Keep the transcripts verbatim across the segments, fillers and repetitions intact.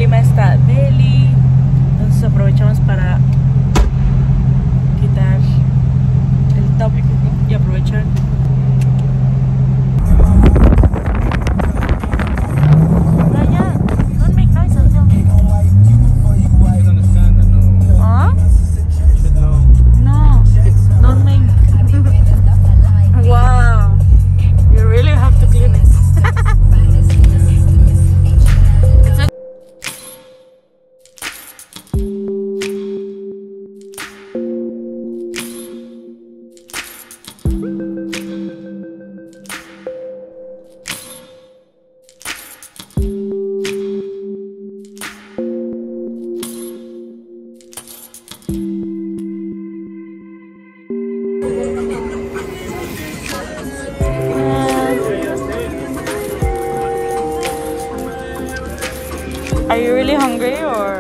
clima está deli, entonces aprovechamos para quitar el top y aprovechar. Are you really hungry or?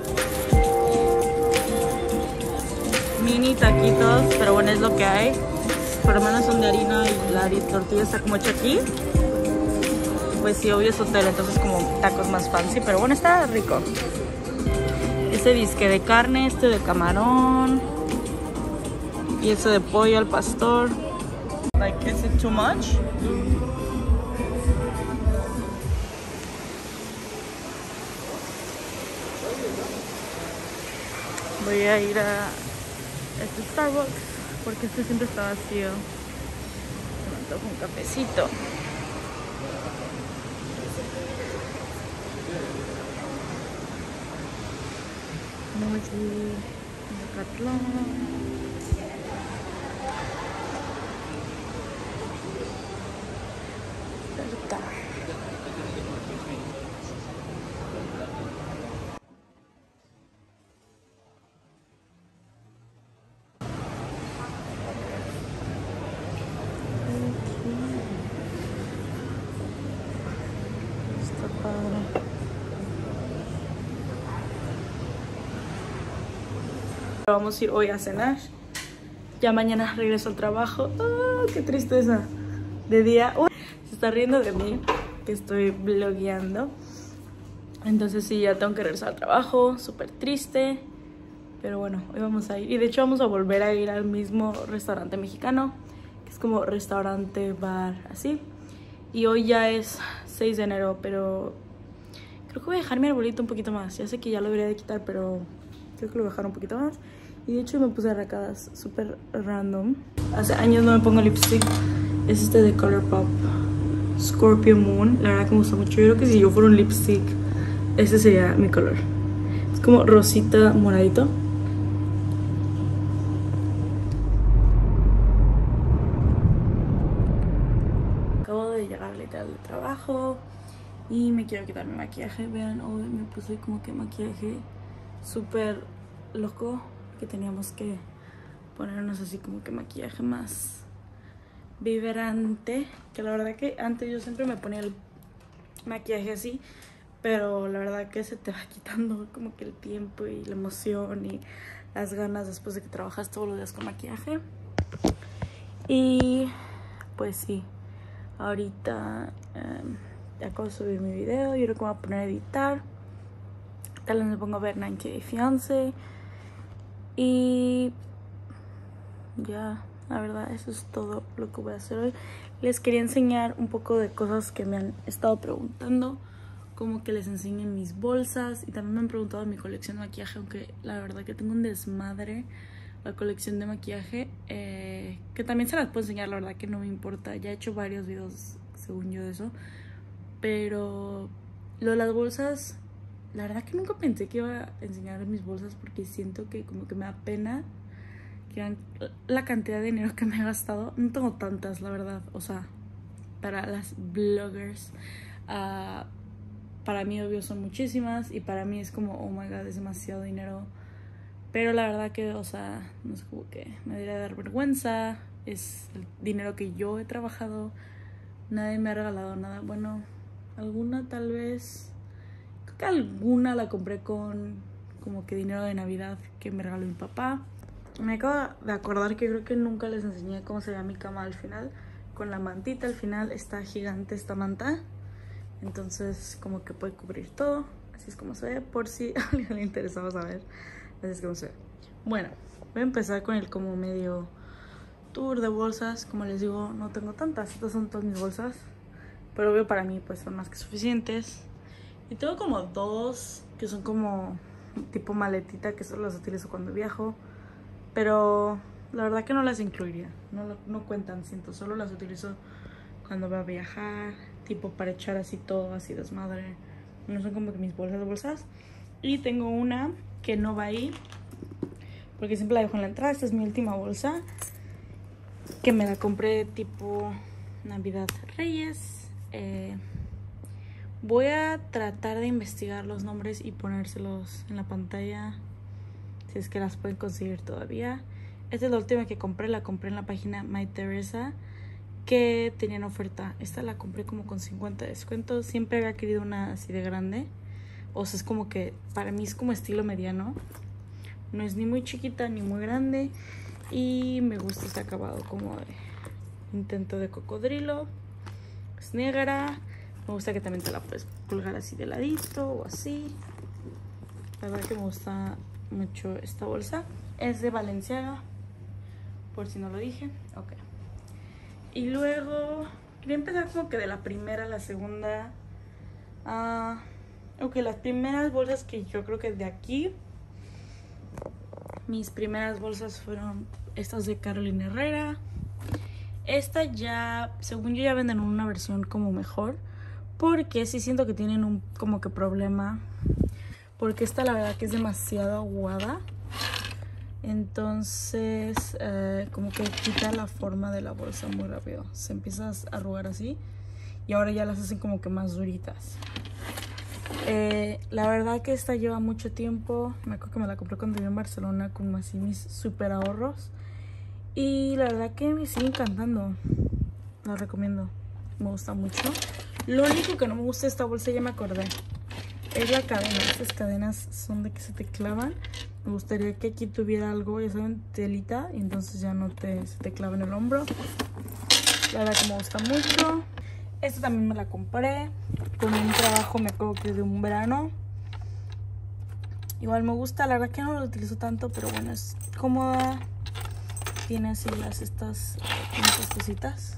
Mini taquitos, pero bueno, es lo que hay. Por lo menos son de harina y la tortilla está como hecha aquí. Pues sí, obvio es hotel, entonces como tacos más fancy, pero bueno, está rico. Este disque de carne, este de camarón y este de pollo al pastor. Like, is it too much? Voy a ir a este Starbucks porque este siempre está vacío. Me antojo un cafecito. Muji, Decathlon. Vamos a ir hoy a cenar. Ya mañana regreso al trabajo. ¡Oh, qué tristeza! De día. Uy, se está riendo de mí que estoy vlogueando. Entonces sí, ya tengo que regresar al trabajo. Súper triste. Pero bueno, hoy vamos a ir. Y de hecho vamos a volver a ir al mismo restaurante mexicano, que es como restaurante, bar, así. Y hoy ya es seis de enero, pero creo que voy a dejar mi arbolito un poquito más. Ya sé que ya lo debería de quitar, pero creo que lo voy a dejar un poquito más. Y de hecho me puse arracadas súper random. Hace años no me pongo lipstick. Es este de Colourpop, Scorpio Moon. La verdad que me gusta mucho. Yo creo que si yo fuera un lipstick, este sería mi color. Es como rosita moradito. Acabo de llegar literal de trabajo y me quiero quitar mi maquillaje. Vean, hoy me puse como que maquillaje súper loco, que teníamos que ponernos así como que maquillaje más vibrante, que la verdad que antes yo siempre me ponía el maquillaje así, pero la verdad que se te va quitando como que el tiempo y la emoción y las ganas después de que trabajas todos los días con maquillaje. Y pues sí, ahorita um, ya acabo de subir mi video. Yo creo que me voy a poner a editar. Tal vez me pongo a ver noventa Day Fiancé. Y ya, la verdad, eso es todo lo que voy a hacer hoy. Les quería enseñar un poco de cosas que me han estado preguntando, como que les enseñen mis bolsas. Y también me han preguntado de mi colección de maquillaje, aunque la verdad que tengo un desmadre la colección de maquillaje, eh, que también se las puedo enseñar, la verdad que no me importa. Ya he hecho varios videos según yo de eso, pero lo de las bolsas, la verdad que nunca pensé que iba a enseñar mis bolsas, porque siento que como que me da pena que vean la cantidad de dinero que me he gastado. No tengo tantas, la verdad, o sea, para las bloggers, uh, para mí obvio son muchísimas, y para mí es como, oh my god, es demasiado dinero. Pero la verdad que, o sea, no sé, como que me debería dar vergüenza. Es el dinero que yo he trabajado. Nadie me ha regalado nada. Bueno, alguna tal vez. Creo que alguna la compré con como que dinero de Navidad que me regaló mi papá. Me acabo de acordar que creo que nunca les enseñé cómo se veía mi cama al final. Con la mantita al final. Está gigante esta manta. Entonces como que puede cubrir todo. Así es como se ve, por si a alguien le interesaba saber. Así es como se ve. Bueno, voy a empezar con el como medio tour de bolsas. Como les digo, no tengo tantas. Estas son todas mis bolsas, pero obvio para mí pues son más que suficientes. Y tengo como dos que son como tipo maletita, que solo las utilizo cuando viajo. Pero la verdad que no las incluiría. No, no cuentan, siento. Solo las utilizo cuando voy a viajar. Tipo para echar así todo, así desmadre. No son como que mis bolsas de bolsas. Y tengo una que no va ahí, porque siempre la dejo en la entrada. Esta es mi última bolsa, que me la compré tipo Navidad Reyes. Eh, voy a tratar de investigar los nombres y ponérselos en la pantalla, si es que las pueden conseguir todavía. Esta es la última que compré. La compré en la página My Teresa, que tenían oferta. Esta la compré como con cincuenta descuentos. Siempre había querido una así de grande. O sea, es como que para mí es como estilo mediano. No es ni muy chiquita ni muy grande. Y me gusta este acabado como de intento de cocodrilo. Es negra. Me gusta que también te la puedes colgar así de ladito o así. La verdad que me gusta mucho esta bolsa. Es de Balenciaga, por si no lo dije. Ok. Y luego quería empezar como que de la primera a la segunda. Ah... Uh, Ok, las primeras bolsas que yo creo que de aquí, mis primeras bolsas fueron estas de Carolina Herrera. Esta ya, según yo, ya venden una versión como mejor, porque sí siento que tienen un como que problema, porque esta la verdad que es demasiado aguada. Entonces eh, como que quita la forma de la bolsa muy rápido. Se empieza a arrugar así, y ahora ya las hacen como que más duritas. Eh, la verdad que esta lleva mucho tiempo. Me acuerdo que me la compré cuando viví en Barcelona con así mis super ahorros. Y la verdad que me sigue encantando. La recomiendo. Me gusta mucho. Lo único que no me gusta de esta bolsa, ya me acordé, es la cadena. Estas cadenas son de que se te clavan. Me gustaría que aquí tuviera algo, ya saben, telita, y entonces ya no te, se te clava en el hombro. La verdad que me gusta mucho. Esta también me la compré con un trabajo, me acuerdo que de un verano. Igual me gusta, la verdad que no lo utilizo tanto, pero bueno, es cómoda. Tiene así las estas, estas cositas.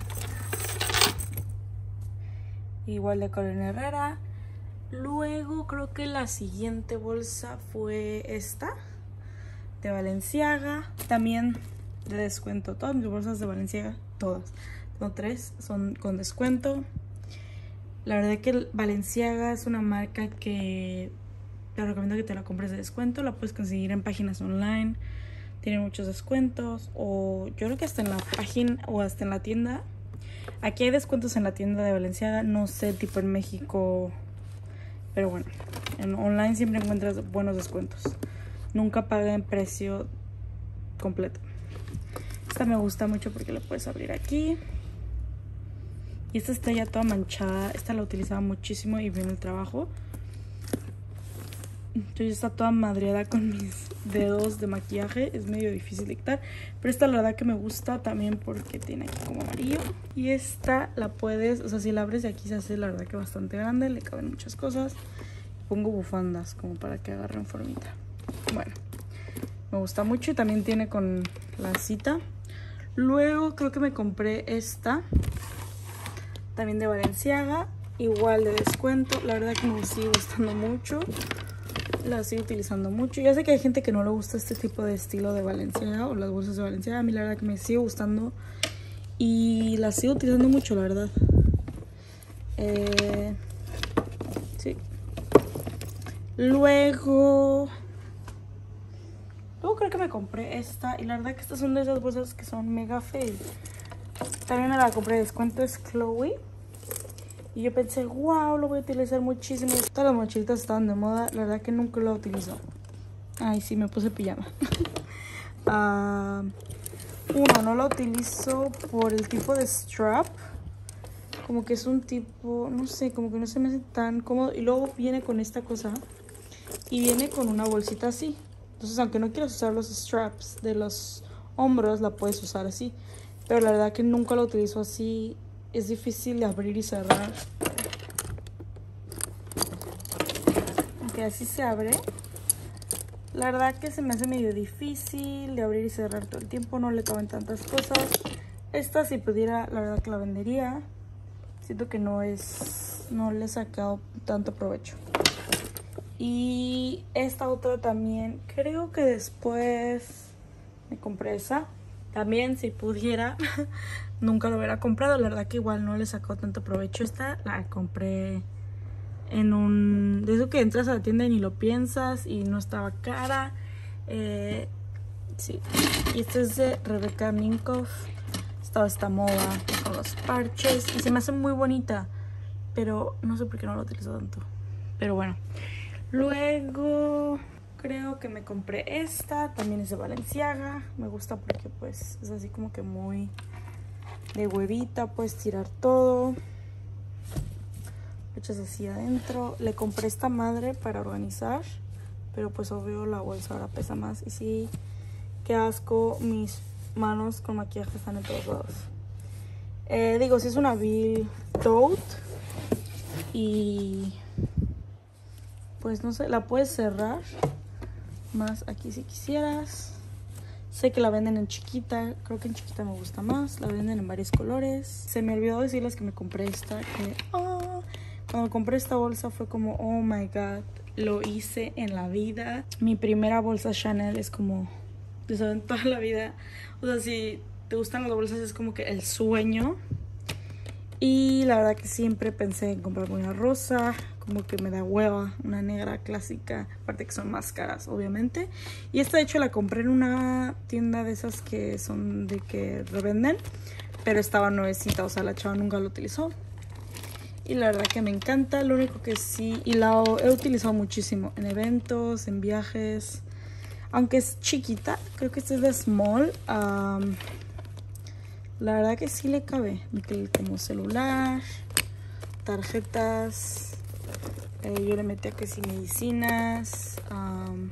Igual de Carolina Herrera. Luego creo que la siguiente bolsa fue esta, de Balenciaga. También de descuento. Todas mis bolsas de Balenciaga, todas. Tengo tres, son con descuento. La verdad que Balenciaga es una marca que te recomiendo que te la compres de descuento. La puedes conseguir en páginas online. Tiene muchos descuentos. O yo creo que hasta en la página o hasta en la tienda. Aquí hay descuentos en la tienda de Balenciaga. No sé, tipo en México. Pero bueno, en online siempre encuentras buenos descuentos. Nunca paguen precio completo. Esta me gusta mucho porque la puedes abrir aquí. Y esta está ya toda manchada. Esta la utilizaba muchísimo y vi en el trabajo. Entonces está toda madreada con mis dedos de maquillaje. Es medio difícil de quitar. Pero esta la verdad que me gusta también porque tiene aquí como amarillo. Y esta la puedes, o sea, si la abres de aquí se hace la verdad que bastante grande. Le caben muchas cosas. Pongo bufandas como para que agarren formita. Bueno, me gusta mucho. Y también tiene con la cita. Luego creo que me compré esta, también de Balenciaga, igual de descuento. La verdad que me sigue gustando mucho. La sigo utilizando mucho. Ya sé que hay gente que no le gusta este tipo de estilo de Balenciaga o las bolsas de Balenciaga. A mí la verdad que me sigue gustando y la sigo utilizando mucho, la verdad. Eh, sí. Luego... Luego creo que me compré esta. Y la verdad que estas son de esas bolsas que son mega fail. También me la compré de descuento, es Chloe. Y yo pensé, wow, lo voy a utilizar muchísimo. Todas las mochilitas estaban de moda. La verdad que nunca lo utilizo. Ay, sí, me puse pijama. uh, uno, no lo utilizo por el tipo de strap. Como que es un tipo, no sé, como que no se me hace tan cómodo. Y luego viene con esta cosa. Y viene con una bolsita así. Entonces, aunque no quieras usar los straps de los hombros, la puedes usar así. Pero la verdad que nunca lo utilizo así. Es difícil de abrir y cerrar. que así se abre. La verdad que se me hace medio difícil de abrir y cerrar todo el tiempo. No le caben tantas cosas. Esta, si pudiera, la verdad que la vendería. Siento que no es... no le he sacado tanto provecho. Y esta otra también, creo que después me compré esa. También, si pudiera, nunca lo hubiera comprado. La verdad que igual no le he sacado tanto provecho. Esta la compré en un... de eso que entras a la tienda y ni lo piensas y no estaba cara. Eh, sí. Y esta es de Rebecca Minkoff. Estaba esta moda con los parches y se me hace muy bonita. Pero no sé por qué no lo utilizo tanto. Pero bueno. Luego creo que me compré esta. También es de Balenciaga. Me gusta porque pues es así como que muy de huevita. Puedes tirar todo. Lo echas así adentro. Le compré esta madre para organizar. Pero pues obvio la bolsa ahora pesa más. Y sí, qué asco. Mis manos con maquillaje están en todos lados. Eh, digo, si es una Bill Tote. Y pues no sé, la puedes cerrar más aquí si quisieras. Sé que la venden en chiquita, creo que en chiquita me gusta más. La venden en varios colores. Se me olvidó decirles que me compré esta. Que, oh, cuando compré esta bolsa fue como, oh my god, lo hice en la vida. Mi primera bolsa Chanel es como, ya saben, toda la vida. O sea, si te gustan las bolsas es como que el sueño. Y la verdad que siempre pensé en comprarme una rosa, como que me da hueva, una negra clásica, aparte que son más caras, obviamente. Y esta de hecho la compré en una tienda de esas que son de que revenden, pero estaba nuevecita, o sea, la chava nunca la utilizó. Y la verdad que me encanta, lo único que sí, y la he utilizado muchísimo en eventos, en viajes, aunque es chiquita, creo que esta es de Small. Um, La verdad que sí le cabe, como celular, tarjetas, eh, yo le metí que sí medicinas, um,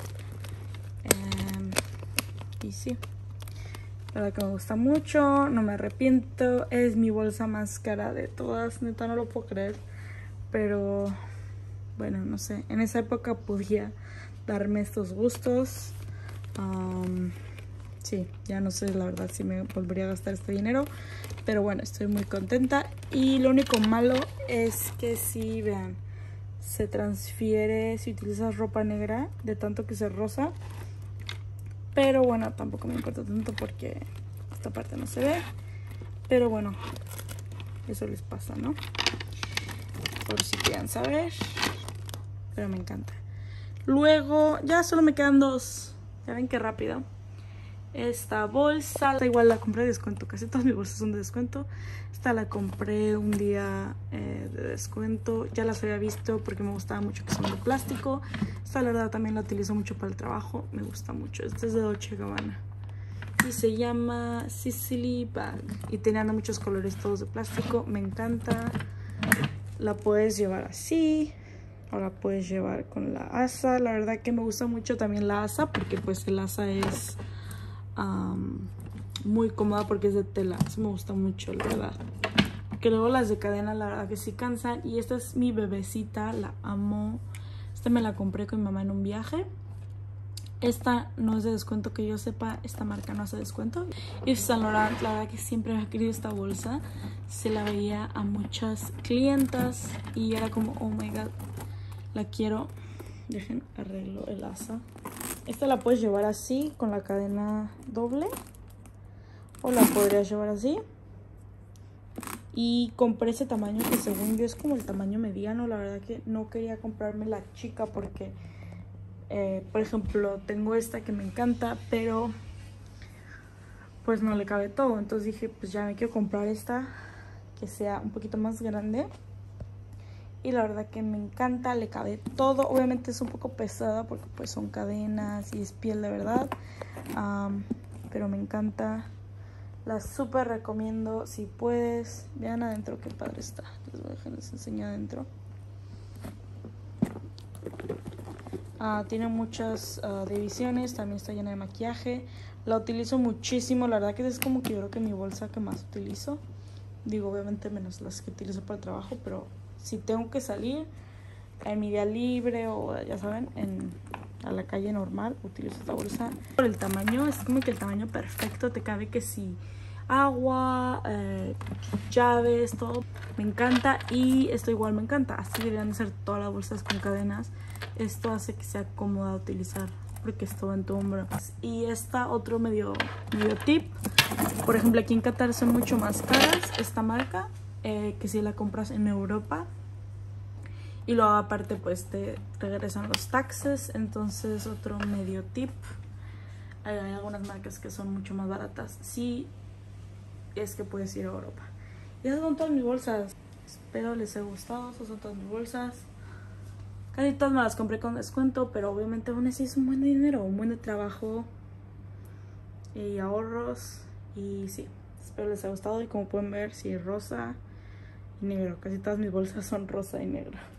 um, y sí, la verdad que me gusta mucho, no me arrepiento, es mi bolsa más cara de todas, neta no lo puedo creer, pero bueno, no sé, en esa época podía darme estos gustos. um, Sí, ya no sé la verdad si me volvería a gastar este dinero. Pero bueno, estoy muy contenta. Y lo único malo es que si, vean, se transfiere si utilizas ropa negra de tanto que se rosa. Pero bueno, tampoco me importa tanto porque esta parte no se ve. Pero bueno, eso les pasa, ¿no? Por si quieran saber. Pero me encanta. Luego, ya solo me quedan dos. Ya ven qué rápido. Esta bolsa, esta igual la compré de descuento, casi todas mis bolsas son de descuento. Esta la compré un día eh, de descuento, ya las había visto porque me gustaba mucho que son de plástico. Esta la verdad también la utilizo mucho para el trabajo, me gusta mucho. Esta es de Dolce Gabbana y se llama Sicily Bag y tenían muchos colores todos de plástico, me encanta. La puedes llevar así o la puedes llevar con la asa. La verdad que me gusta mucho también la asa porque pues el asa es... Um, muy cómoda porque es de tela. Eso me gusta mucho, la verdad. Que luego las de cadena, la verdad que sí cansan. Y esta es mi bebecita, la amo. Esta me la compré con mi mamá en un viaje. Esta no es de descuento que yo sepa. Esta marca no hace descuento. Yves Saint Laurent, la verdad que siempre había querido esta bolsa. Se la veía a muchas clientas y era como, oh my god, la quiero. Dejen arreglo el asa. Esta la puedes llevar así, con la cadena doble. O la podrías llevar así. Y compré ese tamaño que según yo es como el tamaño mediano. La verdad que no quería comprarme la chica porque, eh, por ejemplo, tengo esta que me encanta, pero pues no le cabe todo. Entonces dije, pues ya me quiero comprar esta que sea un poquito más grande. Y la verdad que me encanta, le cabe todo. Obviamente es un poco pesada porque pues son cadenas y es piel de verdad. Um, pero me encanta. La súper recomiendo si puedes. Vean adentro qué padre está. Les voy a dejar, les enseño adentro. Uh, tiene muchas uh, divisiones. También está llena de maquillaje. La utilizo muchísimo. La verdad que es como que yo creo que mi bolsa que más utilizo. Digo, obviamente menos las que utilizo para el trabajo, pero... si tengo que salir, en mi día libre o ya saben, en, a la calle normal, utilizo esta bolsa. Por el tamaño, es como que el tamaño perfecto, te cabe que si agua, eh, llaves, todo. Me encanta y esto igual me encanta. Así deberían ser todas las bolsas con cadenas. Esto hace que sea cómoda de utilizar porque es todo en tu hombro. Y esta otro medio, medio tip. Por ejemplo, aquí en Qatar son mucho más caras esta marca eh, que si la compras en Europa. Y luego aparte pues te regresan los taxes. Entonces otro medio tip. Hay, hay algunas marcas que son mucho más baratas. Sí, es que puedes ir a Europa. Y esas son todas mis bolsas. Espero les haya gustado. Esas son todas mis bolsas. Casi todas me las compré con descuento, pero obviamente aún así es un buen dinero, un buen de trabajo y ahorros. Y sí, espero les haya gustado. Y como pueden ver, sí, rosa y negro. Casi todas mis bolsas son rosa y negro.